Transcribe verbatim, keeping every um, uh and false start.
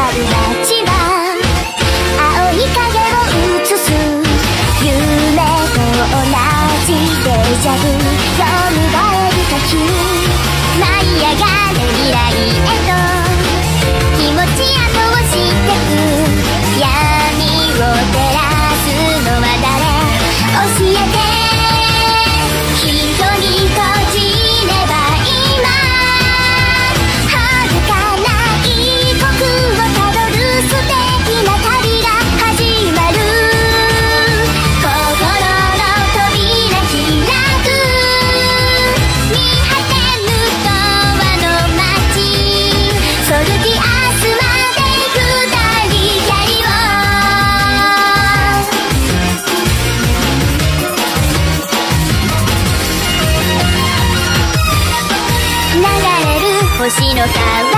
る街は青い影を映す夢と同じデジャブ蘇る時舞い上がる未来へと気持ち後をしてく闇を照らすのは誰教えて人に閉じれば今遥かな異国をたどる素敵な旅が始まる心の扉開く見果てぬ永遠の街ソルティアスまで二人キャリオ流れる星の川